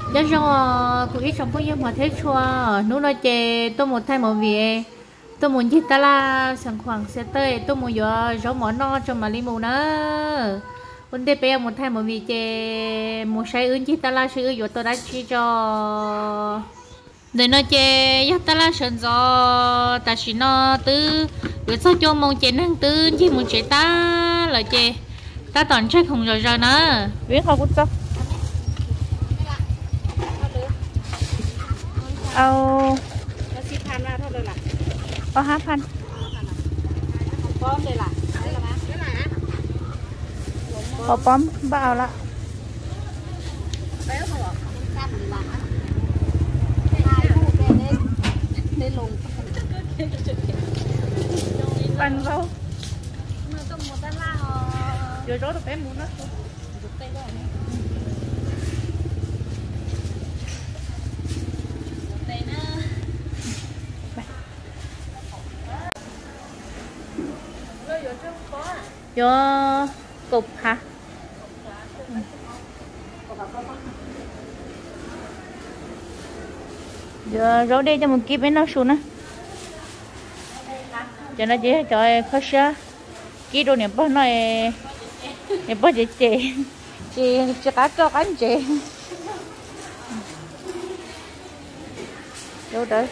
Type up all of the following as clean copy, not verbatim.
giờ cho cũng ít trong bao nhiêu mà thế chua nếu nói chè tôi một thay một việc tôi muốn chỉ ta là sẵn khoảng sẽ tới tôi muốn giờ rau món no cho mà đi mù nữa vấn đề bây giờ một thay một việc chè một sai ứng chỉ ta là sự giờ tôi đã chỉ cho để nói chè giờ ta là sẵn do ta chỉ nó từ rồi sao cho mong chè năng từ chỉ muốn chè ta là chè ta toàn chơi không rồi nữa biết không cũng saoเอา10,000มาเท่าไหร่ล่ะเอา5,000ป้อมเลยล่ะได้ละมั้ยได้ละป้อมบ่เอาละไปเอาเหรอจับหลังถ่ายรูปได้ลงปันเขามันต้องหมดด้านล่างเดี๋ยวรถไปหมุนนะจุดเต้ด้วยdo cục hả? Giờ rau đi cho một kíp bên nó xuống á. Cho nó chỉ cho khó xa. Kí đồ này bao này bao chị cho cá cho anh chị. Đâu đấy?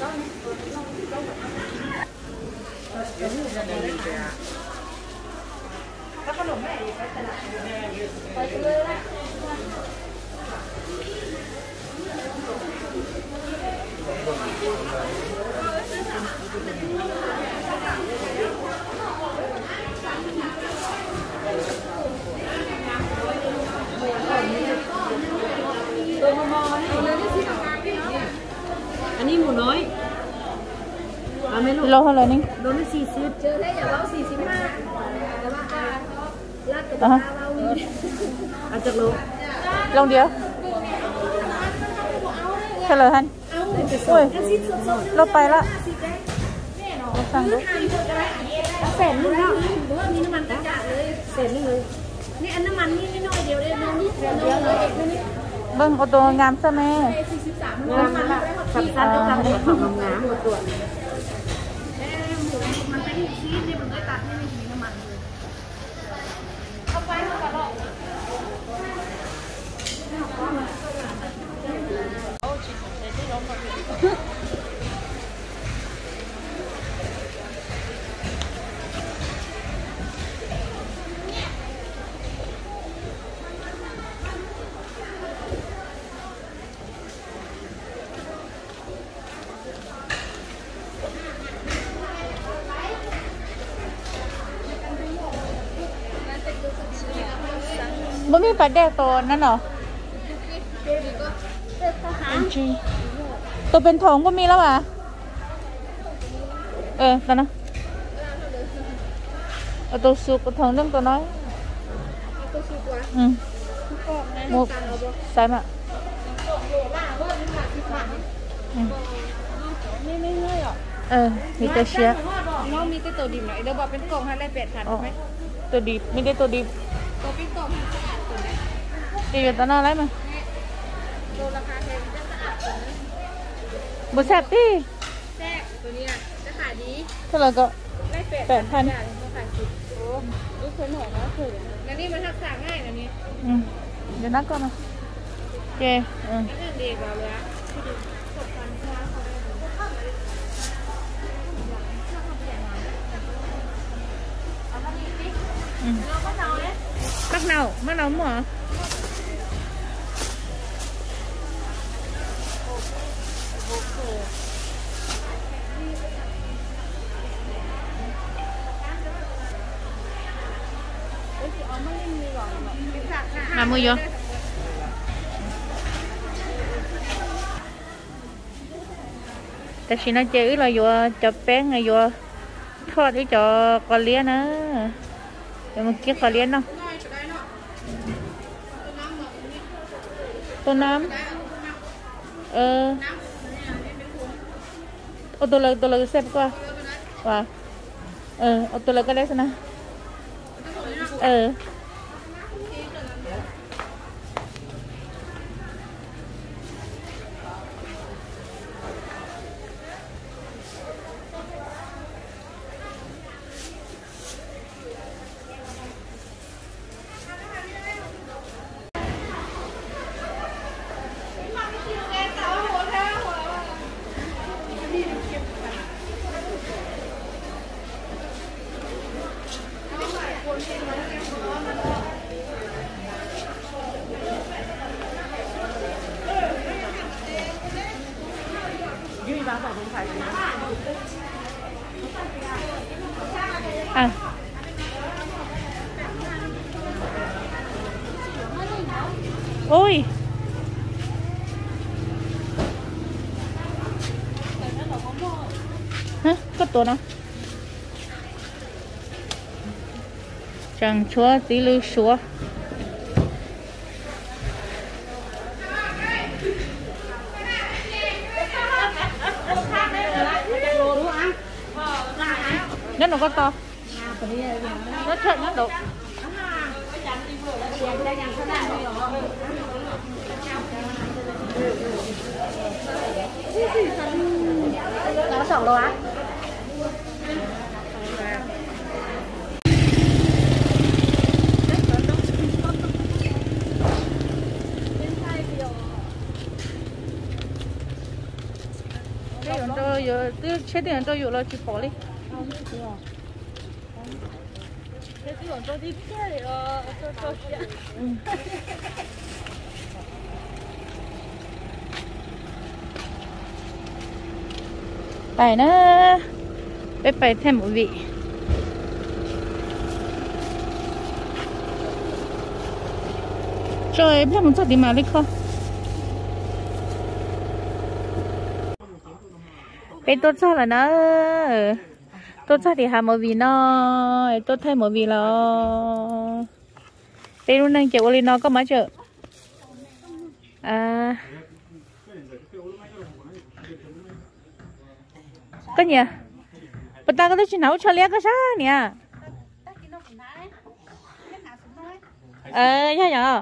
Anh đi muốn nói lâu hơn rồi nín đồ nó xì xì chơi đấy giờ bao xì xì ma lát từ bao ăn chật luôn lông điếu trả lời anh ui lộtไปละสั่งดูเสร็จแล้วนี่น้ำมันกระจาเลยเสร็จเลยนี่อันน้ำมันนี่น้อยเดียวเลยน้องนี่เดียวเลยนี่เบิ้งเอาตัวงามซะแม่งามละสำคัญต้องทำให้ของงามหมดตัวมันเป็นชีสเนี่ยมันก็ตัดให้ไม่มีน้ำมันเลยเข้าไปเข้าไปหรอกบ่มีปลาแดกตัวนั่นหรอตัวเป็นทองบ่มีแล้วอ่ะตอนนั้นเอาตัวสุกตัวทองเรื่องตัวน้อยหมูใส่มามีแต่เชื้อน้องมีแต่ตัวดิบหน่อยเดี๋ยวบอกเป็นกล่องให้ได้8,000ไหมตัวดิบไม่ได้ตัวดิบตัวเป็นกล่องดีอยู่ตอนนั้นอะไรมั้ยตัวราคาแพงจะสะอาดบุษบตีแซ่ตัวนี้จะขายดีเท่าไหร่ก็ได้8,000ต้องขาย10โอ้ลูกเคยหน่อยนะเคยแล้วนี่มันทักษะง่ายนะนี่เดี๋ยวนัดก่อนนะโอเคเด็กเราเลย mắc nào mà mua vô ta chỉ nói chơi là vô cho bé ngay vô thọt đi cho con lia nữa để một chiếc con lia đâuตัวน้ำเอาตัวเลยเซฟกว่าเอาตัวเลยก็ได้สินะ À. Ôi. Hả? Có tổ nào? Chẳng chúa tí lưu chúa. Nó có to. Nó chợt nó độ. Nó sọc đâu á? Chế tiền cho dụ là chỉ bỏ đi. Phải nó phải thêm một vị. Rồi em muốn cho đi mà đi không? Bé tốt sao là nó tốt sao thì hàm một vị nó tốt thêm một vị là bé luôn đang chịu lên nó có mấy chợ à có nhỉ bà ta có thể chỉ nấu cho liếc cái sao nè dạ dạ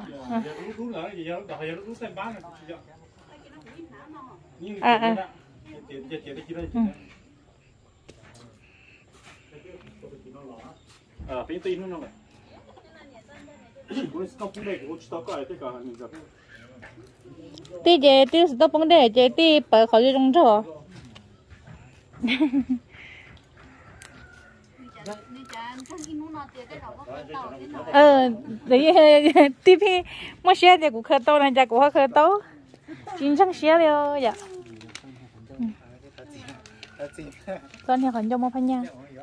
bên tin nó rồi. tí chế tí stop bóng để chế tí bởi khỏi trong trò đấy tí phi mua xe thì cũng khởi tàu này chả cũng khởi tàu chính xác xe rồi dạ con thì còn cho mua phanh nha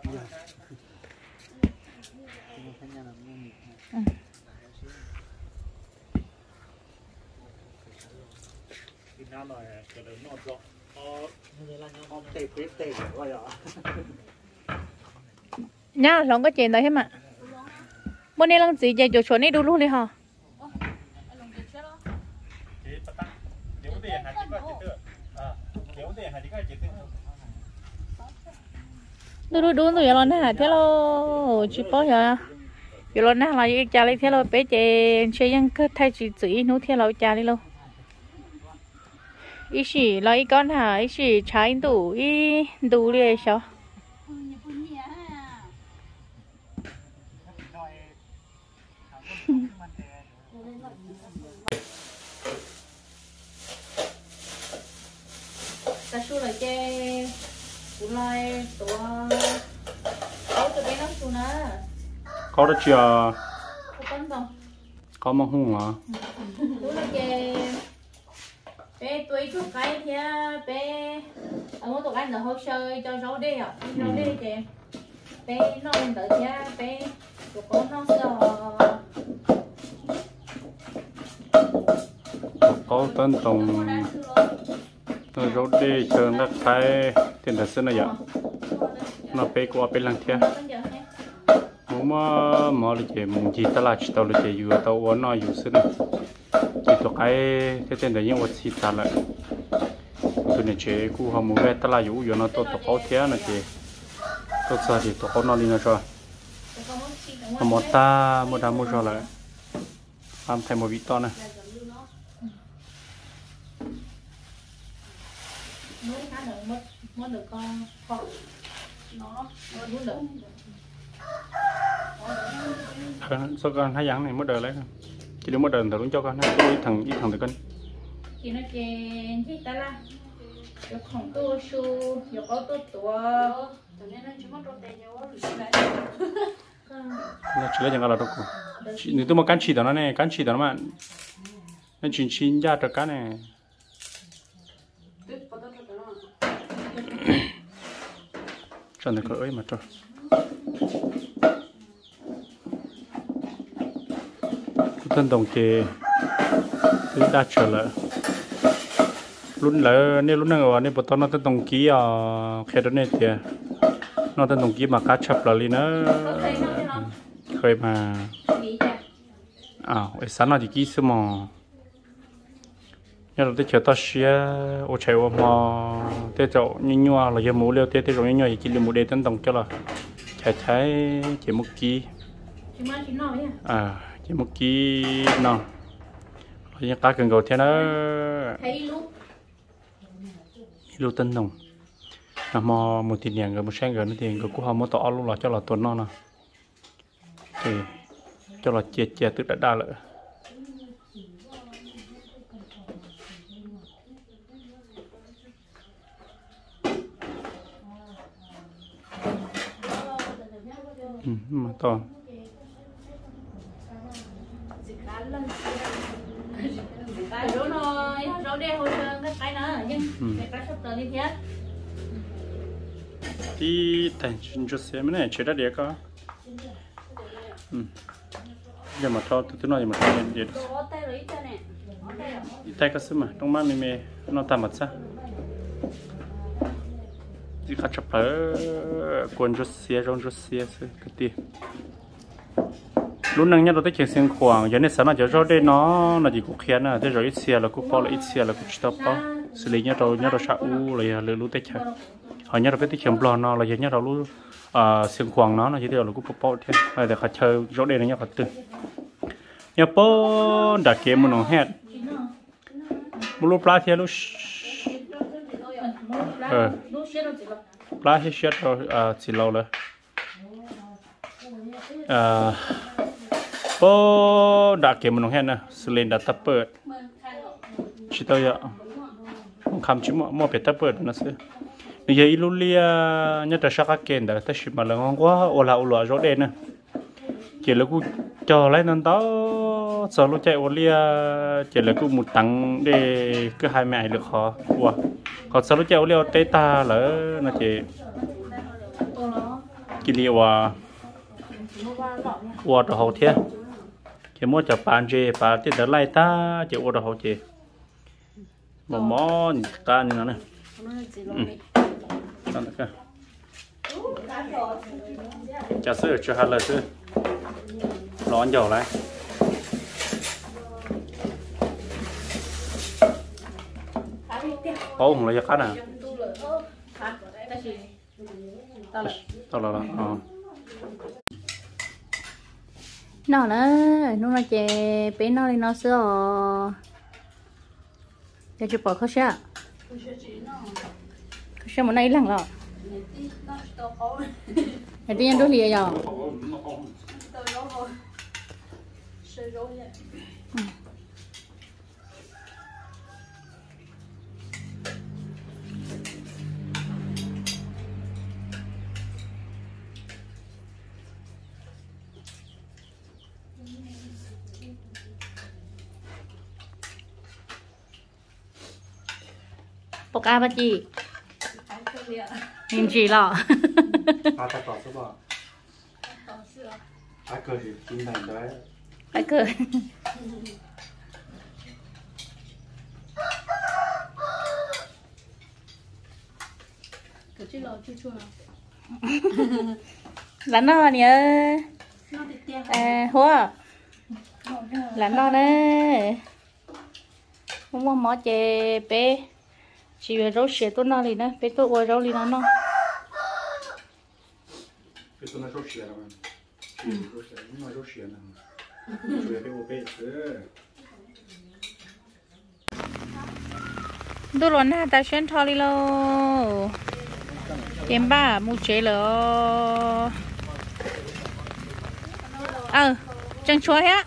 nhá lòng có chuyện đấy hết mà bữa nay lòng gì chạy chỗ chỗ này đủ luôn đi hả đủ rồi lần này thế lo chỉ bỏ rồi lần này là cái cha lấy thế lo bé chạy chơi những cái thay chỉ nấu thế lo cha đi luôn ý chỉ là ý con hả ý chỉ trái đủ ý đủ đi sao ta xu lại chơi cũng lại tụi bên nó xu nữa có đó chưa con không có mong hung hả tụi lại chơi bé tuổi chút cái thì bé ở một tụi anh là hồ sơ cho rau đi à rau đi chơi bé nó lên tới thì bé tụi con nó sợ có tân tổng rau đi chờ nó cái tiền thật sự này vậy nó bé qua bé lăng thiệt muốn mà là chỉ muốn chỉ ta là chỉ tao là chỉ yêu tao uốn nó yêu sức này chỉ tụi cái thế tiền đấy nhưng mà chỉ ta lại tụi này chỉ cú họ muốn về ta là yêu nó tụi có thiệt này chỉ tụi sao thì tụi có nó đi nữa rồi mà một ta một đám một rồi lại làm thành một vị to này số con hai dáng này mất đời lấy chỉ đúng mất đời thằng cho con ít thằng thì con chỉ nó chèn chỉ ta la有空多书有好多多昨天那什么都带着我去来 nó chỉ lấy chẳng là đâu cô nếu tôi mà cán chỉ đó nó này cán chỉ đó mà nó chín chín ra được cái này cho nó có ấy mà cho tân đồng kề thứ đa trở lại lúc lỡ nên lúc nào nên bắt nó tân đồng ký khi đó nên thì nó tân đồng ký mà cá chập là liền nó khơi mà cái sáng nào thì ký xem mà nhớ là tới chờ ta xia ô chạy ô mà tới chỗ như nhau là giờ mua liều tới rồi như nhau thì chỉ liều mua để tân đồng cho là chạy chỉ một ký chỉ một ký nào những cá cần cầu thế nó lưu tân đồng mà một tiền nhàng rồi một sáng rồi nó tiền rồi cũng không có tỏ luôn là cho là tuần non nè thì cho là chia tức đã đa lợi mà to rau đen hồi cái cái nữa nhưng cái sắp tới đi thế đi thành chút xíu này chơi đã đẹp có giờ mà cho từ nói mà cho nên đi tay cái xứ mà trong má mẹ nó tạm mất sao đi khát chập ở quần chút xíu trong chút xíu cái gì lúc năng nhất là tới chuyện sinh khoảng giờ này sáng nào giờ rồi đây nó là gì cũng khéo à thế rồi ít xíu là cũng bao là ít xíu là cũng stop bao xử lý nhất rồi sao u là lừa lúc tới chả họ nhất là cái chuyện blo nó là giờ nhất là lúc sinh khoảng nó là chỉ điều là cũng bao thế hay là khách chơi rồi đây là nhất là từ nhà po đặt kiếm một nòng hết một lúc lá thì lúc lá hết chết rồi chỉ lâu rồi po đặt kiếm một nòng hết nè xử lý đặt tập bớt chỉ tôi ạ không chỉ mua bể tập bớt nó sẽ bây giờ ilulia nhất là sắc kén đó ta chỉ mà là ngon quá ô là rồi đây nè chỉ là cứ cho lấy nó đó sau lúc chạy olia chỉ là cứ một tặng để cứ hai mẹ được họ qua còn sau lúc chạy olia tây ta lỡ nó chỉ kỷ niệm qua đồ hậu thế chỉ muốn chụp bàn gì bàn thì đỡ lại ta chỉ qua đồ hậu chỉ một món ta như nó này ăn được chả sữa cho hai lần sữa lón dầu lại ô không lấy cho cá nào tao là nó là chè bé nó đi nó sữa chè chụp bỏ khó sao sao mà nay lằng lọ cái tiền đôi lìa rồi bọc a ba chị nhìn chị lọ ta tỏ số bỏ ai cười thì chính thành đấy ai cười lắn nó nè hoa lắn nó nè không có mỏ chè bé chỉ về rau xẻ tôi nó đi nè bé tôi qua rau đi nó cái số này rau xẻ rồi rau xẻ này xẻ cái bộ bê tôi luôn ha ta xuyên thò đi lo em ba mua chế lo chân chúa hết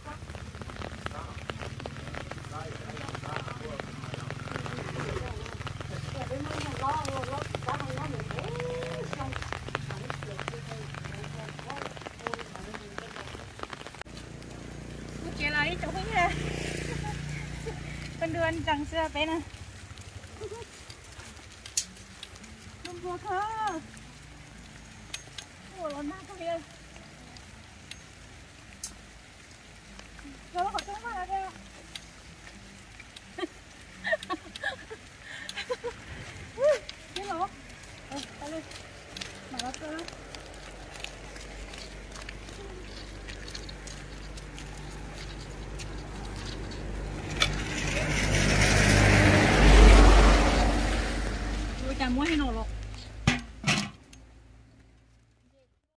chế lại chỗ ấy nè con đưa anh chẳng xưa bé nè 我靠！我老妈这边，我好像骂了个。别老，来来，马上走了。我感冒很恼了。